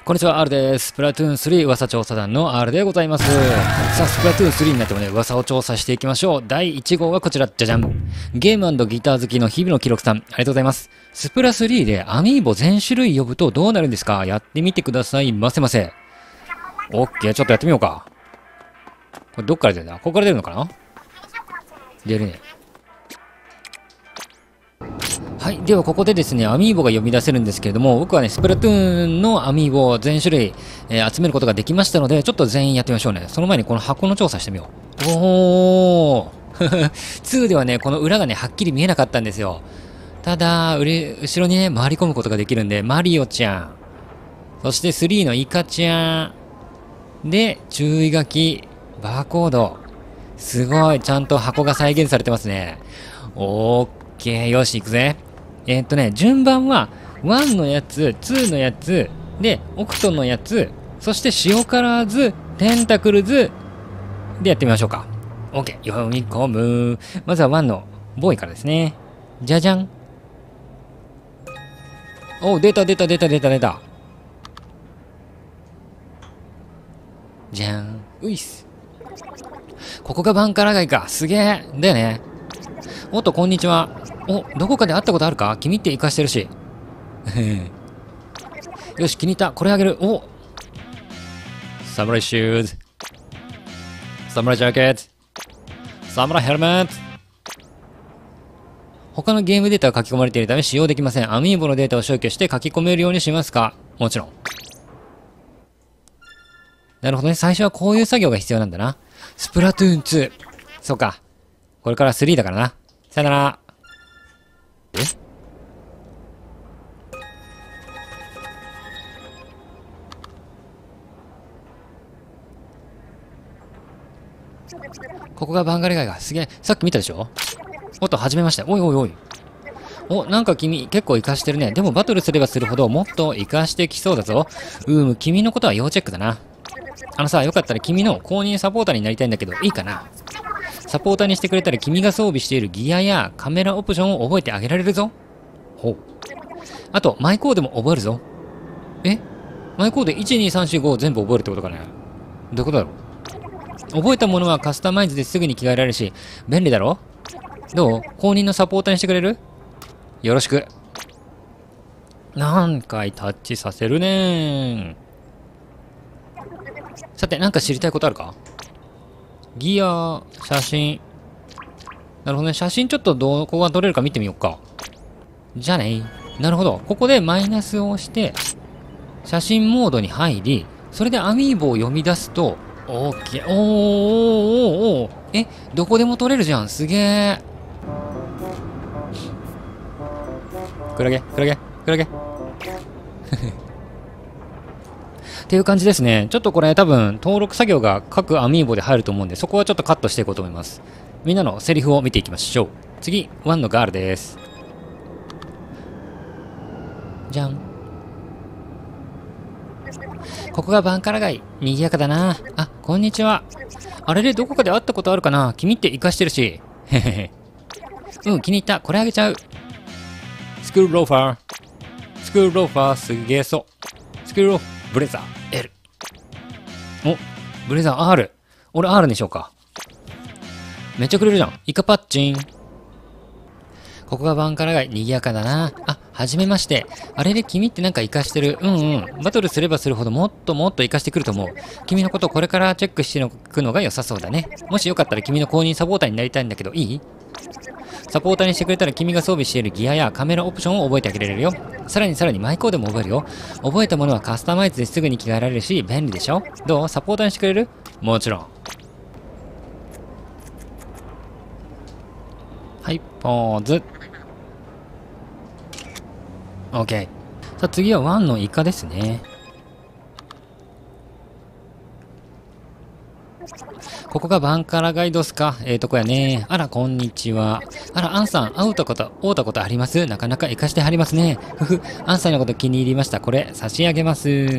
こんにちは、R です。スプラトゥーン3噂調査団の R でございます。さあ、スプラトゥーン3になってもね、噂を調査していきましょう。第1号はこちら、じゃじゃん。ゲーム&ギター好きの日々の記録さん、ありがとうございます。スプラ3でアミーボ全種類呼ぶとどうなるんですか？やってみてくださいませませ。オッケー、ちょっとやってみようか。これどっから出るんだ？ここから出るのかな？出るね。はい。では、ここでですね、アミーボが呼び出せるんですけれども、僕はね、スプラトゥーンのアミーボ全種類、集めることができましたので、ちょっと全員やってみましょうね。その前にこの箱の調査してみよう。おー2ではね、この裏がね、はっきり見えなかったんですよ。ただ、後ろにね、回り込むことができるんで、マリオちゃん。そして3のイカちゃん。で、注意書き、バーコード。すごい、ちゃんと箱が再現されてますね。オーケー、よし、行くぜ。順番は、1のやつ、2のやつ、で、オクトのやつ、そして塩カラーズ、テンタクルズ、でやってみましょうか。OK、読み込む。まずは1のボーイからですね。じゃじゃん。お、出た。じゃん。ういっす。ここがバンカラ街か。すげえ。だよね。おっと、こんにちは。お、どこかで会ったことあるか？君って活かしてるし。よし、気に入った。これあげる。お、サムライシューズ。サムライジャケット。サムライヘルメット。他のゲームデータが書き込まれているため使用できません。アミーボのデータを消去して書き込めるようにしますか？もちろん。なるほどね。最初はこういう作業が必要なんだな。スプラトゥーン2。そうか。これから3だからな。さよなら。ここがバンガレ街がすげえ。さっき見たでしょ？おっと、始めました。おい。お、なんか君、結構活かしてるね。でもバトルすればするほど、もっと活かしてきそうだぞ。君のことは要チェックだな。よかったら君の公認サポーターになりたいんだけど、いいかな？サポーターにしてくれたら君が装備しているギアやカメラオプションを覚えてあげられるぞ。ほう。あと、マイコーデも覚えるぞ。マイコーデ1、2、3、4、5全部覚えるってことかね？どういうことだろう？覚えたものはカスタマイズですぐに着替えられるし、便利だろ？どう？公認のサポーターにしてくれる？よろしく。何回タッチさせるねーん。さて、なんか知りたいことあるか？ギア、写真。なるほどね。写真ちょっとどこが撮れるか見てみようか。じゃあね。なるほど。ここでマイナスを押して、写真モードに入り、それでアミーボを読み出すと、オーケー。おー。どこでも撮れるじゃん。すげえ。クラゲ。っていう感じですね。ちょっとこれ多分登録作業が各アミーボで入ると思うんで、そこはちょっとカットしていこうと思います。みんなのセリフを見ていきましょう。次、1のガールです。じゃん。ここがバンカラ街。賑やかだな。あ、こんにちは。あれでどこかで会ったことあるかな？君って活かしてるし。へへへ。気に入った。これあげちゃう。スクールローファーすげえそう。スクールローファー。ブレザー L。お、ブレザー R。俺 R にしようか。めっちゃくれるじゃん。イカパッチン。ここがバンカラ街。賑やかだな。あ、はじめまして。あれで君ってなんか活かしてる。バトルすればするほどもっと活かしてくると思う。君のことこれからチェックしておくのが良さそうだね。もしよかったら君の公認サポーターになりたいんだけど、いい？サポーターにしてくれたら君が装備しているギアやカメラオプションを覚えてあげられるよ。さらにマイコーデも覚えるよ。覚えたものはカスタマイズですぐに着替えられるし便利でしょ？どう？サポーターにしてくれる？もちろん。はい、ポーズ。OK。さあ次は1のイカですね。ここがバンカラガイドっすか？とこやね。あら、こんにちは。あら、アンさん、会うたことあります？なかなか活かしてはりますね。アンさんのこと気に入りました。これ、差し上げます。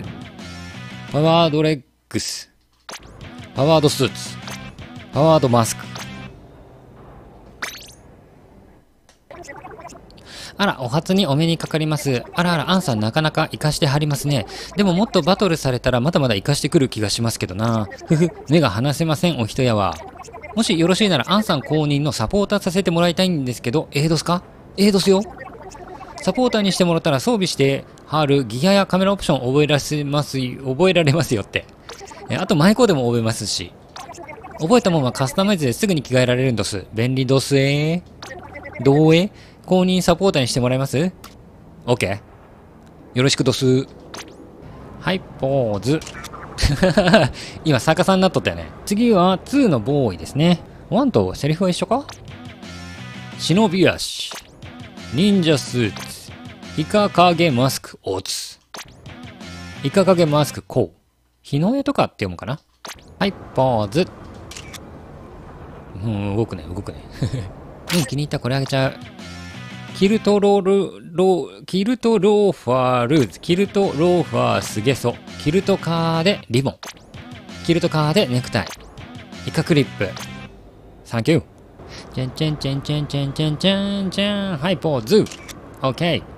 パワードレッグス。パワードスーツ。パワードマスク。 あら、お初にお目にかかります。あらあら、アンさんなかなか活かしてはりますね。でももっとバトルされたらまだまだ活かしてくる気がしますけどな。ふふ、目が離せません、お人やは。もしよろしいなら、アンさん公認のサポーターさせてもらいたいんですけど、どすか？どすよ。サポーターにしてもらったら装備してはるギアやカメラオプション覚えられますよって。あと、マイコーでも覚えますし。覚えたもんはカスタマイズですぐに着替えられるんどす。便利どすどう公認サポーターにしてもらえます？ OK。よろしくどす。はい、ポーズ。今、逆さになっとったよね。次は2のボーイですね。1とセリフは一緒か？忍び足。忍者スーツ。イカ影マスクオツ。イカ影マスクこう。日の絵とかって読むかな？はい、ポーズ。動くね。気に入った。これあげちゃう。キルトローファールーズ。キルトローファースゲソ。キルトカーでリボン。キルトカーでネクタイ。イカクリップ。サンキュー。チェンチェンチェンチェンチェンチェンチェンチェン。はい、ポーズ。オッケー。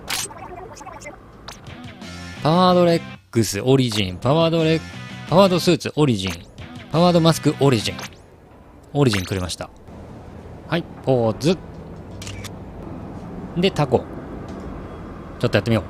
パワードレックスオリジン。パワードスーツオリジン。パワードマスクオリジン。オリジンくれました。はい、ポーズ。で、タコ。ちょっとやってみよ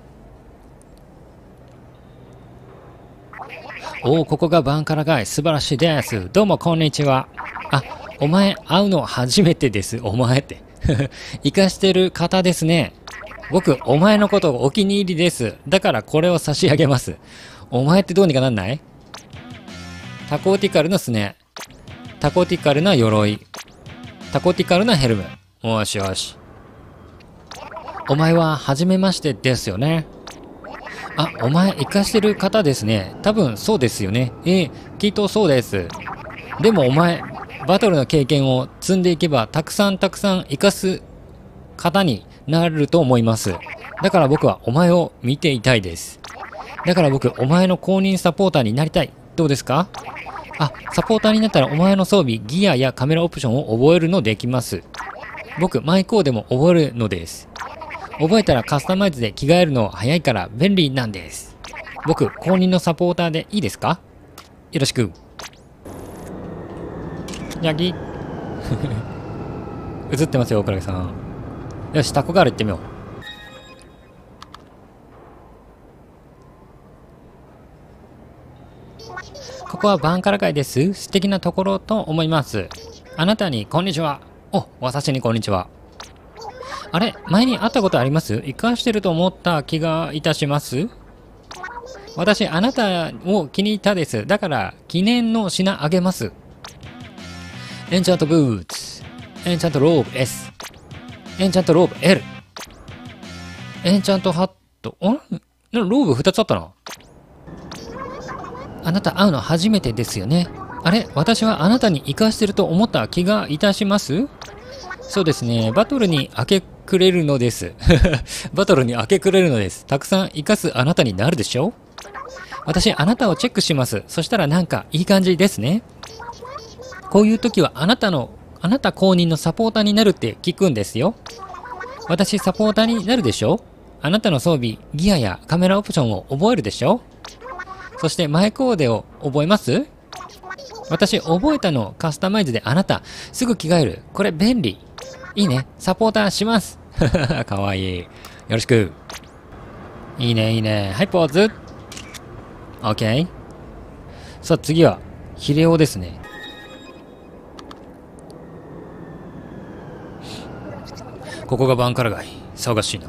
う。おお、ここがバンカラガイ。素晴らしいです。どうも、こんにちは。あ、お前、会うの初めてです。お前って。生かしてる方ですね。僕、お前のことお気に入りです。だからこれを差し上げます。お前ってどうにかなんない？タコティカルのスネ。タコティカルな鎧。タコティカルなヘルム。よしよし。お前は初めましてですよね。あ、お前生かしてる方ですね。多分そうですよね。きっとそうです。でもお前、バトルの経験を積んでいけばたくさん生かす方になると思います。だから僕はお前を見ていたいです。だから僕、お前の公認サポーターになりたい。どうですか？あ、サポーターになったらお前の装備、ギアやカメラオプションを覚えるのできます。僕、マイコーでも覚えるのです。覚えたらカスタマイズで着替えるの早いから便利なんです。僕、公認のサポーターでいいですか？よろしく。ヤギ。映ってますよ、クラゲさん。よし、タコガール行ってみよう。ここはバンカラ街です。素敵なところと思います。あなたにこんにちは。お、私にこんにちは。あれ、前に会ったことあります？生かしてると思った気がいたします。私、あなたを気に入ったです。だから、記念の品あげます。エンチャントブーツ。エンチャントローブ S。エンチャントローブ L。エンチャントハット。ローブ2つあったな。あなた会うの初めてですよね。あれ、私はあなたに生かしてると思った気がいたします。そうですね。バトルに明け暮れるのです。バトルに明け暮れるのです。たくさん生かすあなたになるでしょう。私、あなたをチェックします。そしたらなんかいい感じですね。こういう時はあなた公認のサポーターになるって聞くんですよ。私、サポーターになるでしょ。あなたの装備、ギアやカメラオプションを覚えるでしょ。そしてマイコーデを覚えます？私、覚えたのカスタマイズであなた、すぐ着替える。これ便利。いいね。サポーターします。かわいい。よろしく。いいね、いいね。はい、ポーズ。OK。さあ、次は、ヒレオですね。ここがバンカラ街。騒がしいな。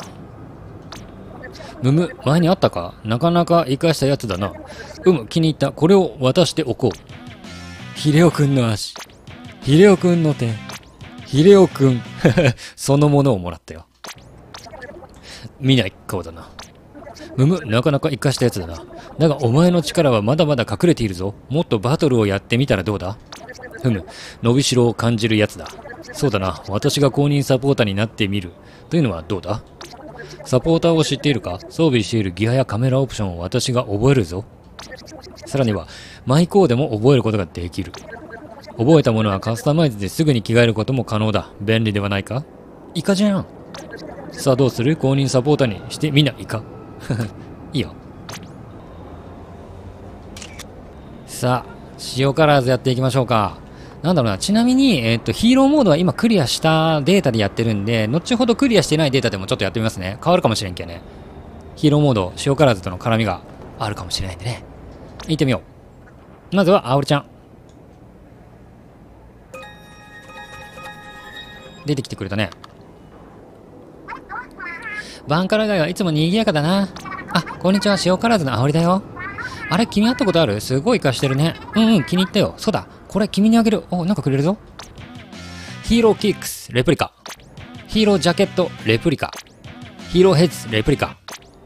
前にあったか？なかなか生かしたやつだな。気に入った。これを渡しておこう。ヒレオくんの足。ヒレオくんの手。ヒレオくん。そのものをもらったよ。見ない顔だな。なかなか生かしたやつだな。だがお前の力はまだまだ隠れているぞ。もっとバトルをやってみたらどうだ？伸びしろを感じるやつだ。そうだな。私が公認サポーターになってみる。というのはどうだ？サポーターを知っているか？装備しているギアやカメラオプションを私が覚えるぞ。さらには、マイコーでも覚えることができる。覚えたものはカスタマイズですぐに着替えることも可能だ。便利ではないか？イカじゃん。 さあどうする？公認サポーターにしてみないか？いいよ。さあ、塩カラーズやっていきましょうか。なんだろうな、ちなみに、ヒーローモードは今クリアしたデータでやってるんで、後ほどクリアしてないデータでもちょっとやってみますね。変わるかもしれんけどね。ヒーローモード、塩カラーズとの絡みがあるかもしれないんでね。行ってみよう。まずは、あおりちゃん。出てきてくれたね。バンカラ街はいつも賑やかだな。あ、こんにちは、塩カラーズのあおりだよ。あれ、君会ったことある？すごい活かしてるね。気に入ったよ。そうだ、これ君にあげる。お、なんかくれるぞ。ヒーローキックス、レプリカ。ヒーロージャケット、レプリカ。ヒーローヘッズ、レプリカ。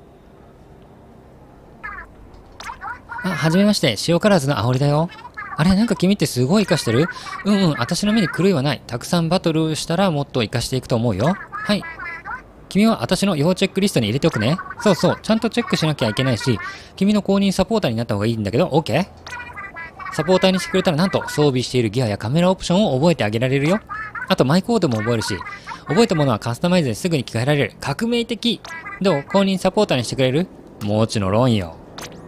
あ、はじめまして、塩カラーズのあおりだよ。あれ、なんか君ってすごい活かしてる？私の目に狂いはない。たくさんバトルしたらもっと活かしていくと思うよ。はい。君は私の要チェックリストに入れておくね。そうそう、ちゃんとチェックしなきゃいけないし、君の公認サポーターになった方がいいんだけど、OK？ サポーターにしてくれたらなんと装備しているギアやカメラオプションを覚えてあげられるよ。あとマイコードも覚えるし、覚えたものはカスタマイズですぐに着替えられる。革命的。どう？公認サポーターにしてくれる？もちろんよ。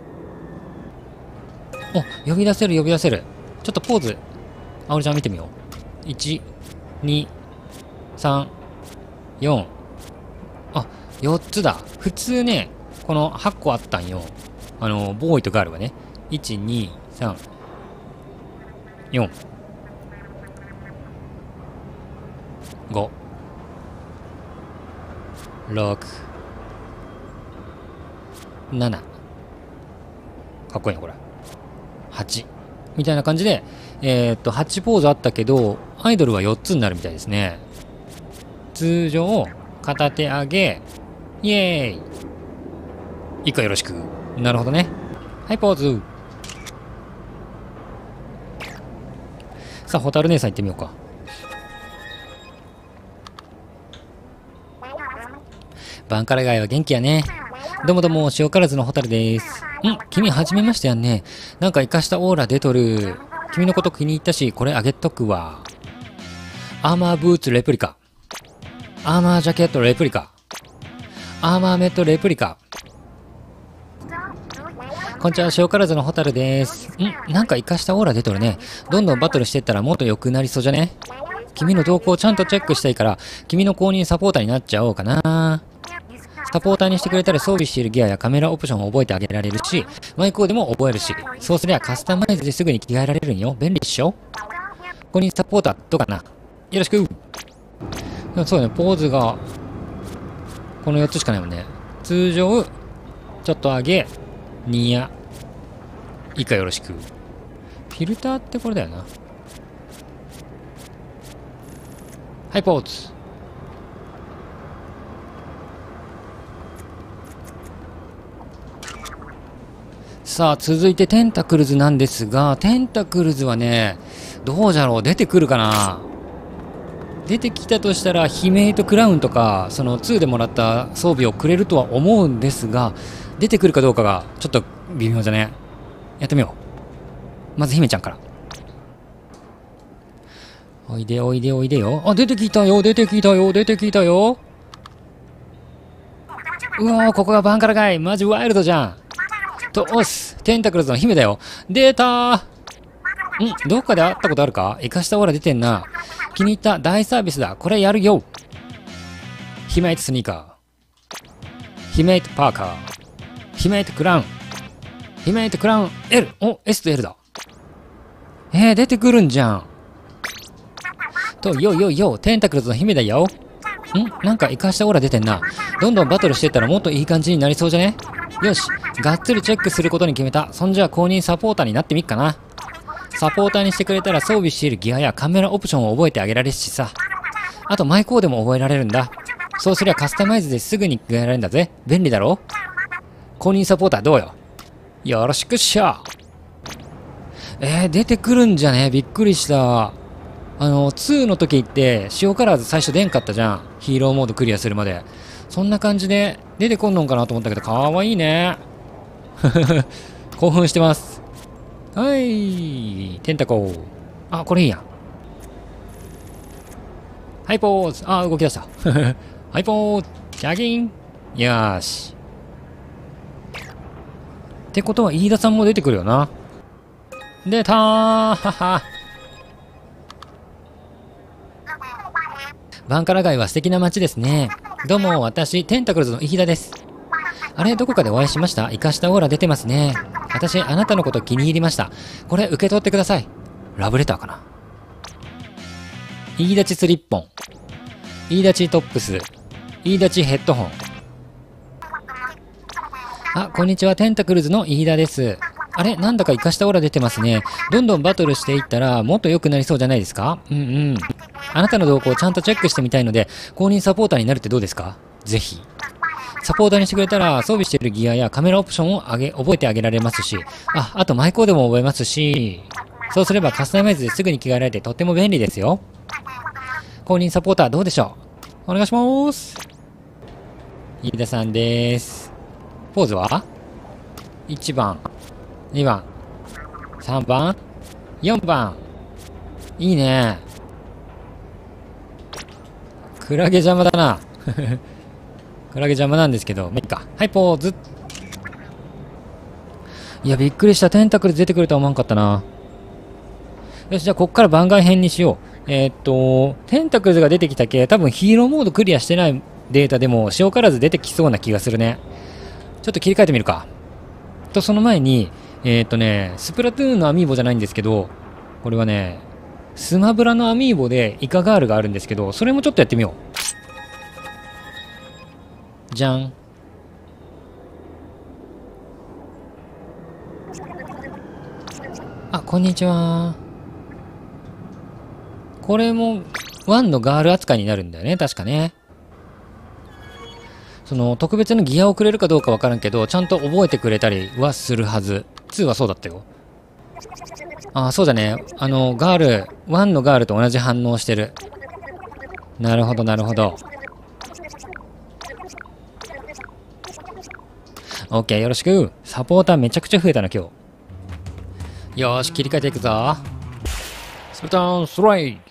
お、呼び出せる呼び出せる。ちょっとポーズ、あおりちゃん見てみよう。1、2、3、4。あ、4つだ。普通ね、この8個あったんよ。ボーイとガールがね。1、2、3、4、5、6、7。かっこいいな、これ。8。みたいな感じで、8ポーズあったけど、アイドルは4つになるみたいですね。通常、片手上げ、イエーイ。以下よろしく。なるほどね。はい、ポーズ。さあ、ホタル姉さん行ってみようか。バンカラ街は元気やね。どうもどうも、塩辛酢のホタルです。君初めましてやんね。なんか活かしたオーラ出とる。君のこと気に入ったし、これあげとくわ。アーマーブーツレプリカ。アーマージャケットレプリカ。アーマーメットレプリカ。こんにちは、塩辛酢のホタルです。なんか活かしたオーラ出とるね。どんどんバトルしてったらもっと良くなりそうじゃね？君の動向をちゃんとチェックしたいから、君の公認サポーターになっちゃおうかな。サポーターにしてくれたら装備しているギアやカメラオプションを覚えてあげられるし、マイコーでも覚えるし、そうすりゃカスタマイズですぐに着替えられるんよ。便利っしょ？公認サポーターどうかな？よろしく。そうね、ポーズが、この4つしかないもんね。通常、ちょっと上げ、ニヤ。以下よろしく。フィルターってこれだよな。はい、ポーズ。さあ、続いてテンタクルズなんですが、テンタクルズはね、どうじゃろう？出てくるかな？出てきたとしたら、ヒメイトクラウンとか、その2でもらった装備をくれるとは思うんですが、出てくるかどうかが、ちょっと微妙じゃね。やってみよう。まず姫ちゃんから。おいでおいでおいでよ。あ、出てきたよ、出てきたよ、出てきたよ。うわー、ここがバンカラ街。マジワイルドじゃん。と、おっす。テンタクルズの姫だよ。出たー。どっかで会ったことあるか？生かしたオーラ出てんな。気に入った大サービスだ。これやるよ。ヒメイトスニーカー。ヒメイトパーカー。ヒメイトクラウン。ヒメイトクラウン L。お、S と L だ。出てくるんじゃん。と、よよよ、テンタクルズの姫だよ。なんか生かしたオーラ出てんな。どんどんバトルしてったらもっといい感じになりそうじゃね？よし、がっつりチェックすることに決めた。そんじゃ公認サポーターになってみっかな。サポーターにしてくれたら装備しているギアやカメラオプションを覚えてあげられるしさ。あとマイコーでも覚えられるんだ。そうすりゃカスタマイズですぐに着替えられるんだぜ。便利だろ？公認サポーターどうよ？よろしくっしょ。出てくるんじゃね？びっくりした。2の時って塩カラーズ最初出んかったじゃん。ヒーローモードクリアするまで。そんな感じで出てこんのんかなと思ったけど、かわいいね。興奮してます。はい、テンタコー。あ、これいいやん。はい、ポーズ。あ、動き出した。はい、ポーズ。 シャキン。よーし。ってことは、飯田さんも出てくるよな。出たーはは。バンカラ街は素敵な街ですね。どうも、私、テンタクルズの飯田です。あれ、どこかでお会いしました？生かしたオーラ出てますね。私、あなたのこと気に入りました。これ、受け取ってください。ラブレターかな。飯立ちスリッポン。飯立ちトップス。飯立ちヘッドホン。あ、こんにちは。テンタクルズの飯田です。あれ、なんだか生かしたオーラ出てますね。どんどんバトルしていったら、もっと良くなりそうじゃないですか？うんうん。あなたの動向をちゃんとチェックしてみたいので、公認サポーターになるってどうですか？ぜひ。サポーターにしてくれたら、装備しているギアやカメラオプションを覚えてあげられますし、あとマイコードも覚えますし、そうすればカスタマイズですぐに着替えられてとっても便利ですよ。公認サポーターどうでしょう？お願いします。飯田さんです。ポーズは ?1 番、2番、3番、4番。いいね。クラゲ邪魔だな。クラゲ邪魔なんですけど、いいか。はい、ポーズ。いや、びっくりした。テンタクル出てくるとは思わんかったな。よし、じゃあ、こっから番外編にしよう。テンタクルズが出てきたけ、多分ヒーローモードクリアしてないデータでも、塩辛ず出てきそうな気がするね。ちょっと切り替えてみるか。その前に、スプラトゥーンのアミーボじゃないんですけど、これはね、スマブラのアミーボでイカガールがあるんですけど、それもちょっとやってみよう。じゃん。あ、こんにちは。これも、ワンのガール扱いになるんだよね、確かね。その、特別のギアをくれるかどうかわからんけど、ちゃんと覚えてくれたりはするはず。2はそうだったよ。あ、そうだね。ガール、1のガールと同じ反応してる。なるほど、なるほど。OK、よろしく。サポーターめちゃくちゃ増えたな、今日。よーし、切り替えていくぞ。スプタンストライク。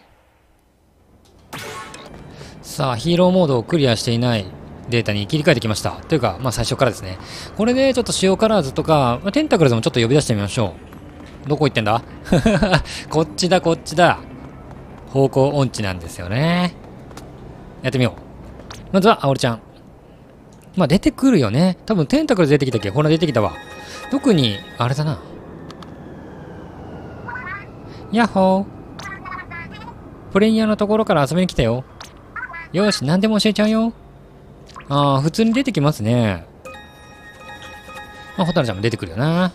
さあ、ヒーローモードをクリアしていないデータに切り替えてきました。というか、まあ最初からですね。これでちょっと塩カラーズとか、テンタクルズもちょっと呼び出してみましょう。どこ行ってんだこっちだ、こっちだ。方向音痴なんですよね。やってみよう。まずは、あおりちゃん。まあ出てくるよね。多分テンタクルズ出てきたっけ？ほら出てきたわ。特に、あれだな。ヤッホー。プレイヤーのところから遊びに来たよ。よし、何でも教えちゃうよ。ああ、普通に出てきますね。まあ、ホタルちゃんも出てくるよな。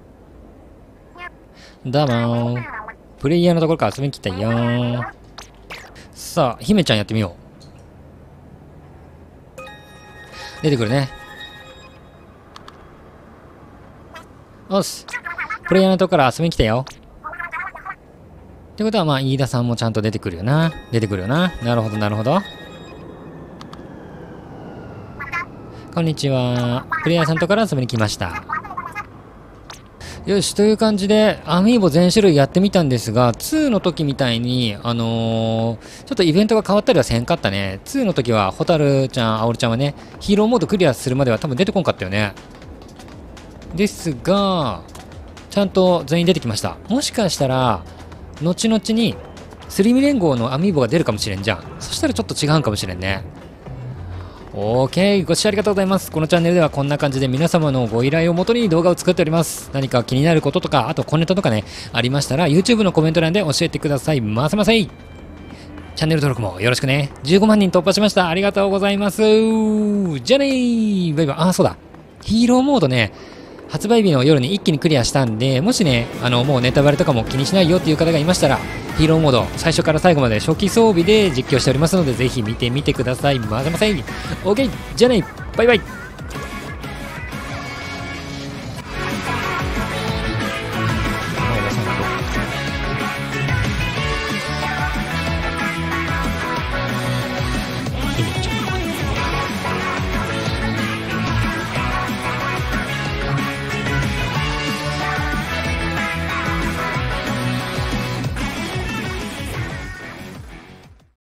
どうもー。プレイヤーのところから遊びに来たよー。さあ、姫ちゃんやってみよう。出てくるね。おっす。プレイヤーのところから遊びに来たよ。ってことは、まあ、飯田さんもちゃんと出てくるよな。出てくるよな。なるほど、なるほど。こんにちは。プレイヤーさんとこから遊びに来ました。よし、という感じで、アミーボ全種類やってみたんですが、2の時みたいに、ちょっとイベントが変わったりはせんかったね。2の時は、ホタルちゃん、アオルちゃんはね、ヒーローモードクリアするまでは多分出てこんかったよね。ですが、ちゃんと全員出てきました。もしかしたら、後々に、スリム連合のアミーボが出るかもしれんじゃん。そしたらちょっと違うんかもしれんね。OK、ご視聴ありがとうございます。このチャンネルではこんな感じで皆様のご依頼をもとに動画を作っております。何か気になることとか、あと小ネタとかね、ありましたら YouTube のコメント欄で教えてください。ませませい。チャンネル登録もよろしくね。15万人突破しました。ありがとうございます。じゃあねー。バイバイ。あ、そうだ。ヒーローモードね、発売日の夜に一気にクリアしたんで、もしね、もうネタバレとかも気にしないよっていう方がいましたら、ヒーローモード、最初から最後まで初期装備で実況しておりますので、ぜひ見てみてください。まぜません。OK! じゃあね、バイバイ。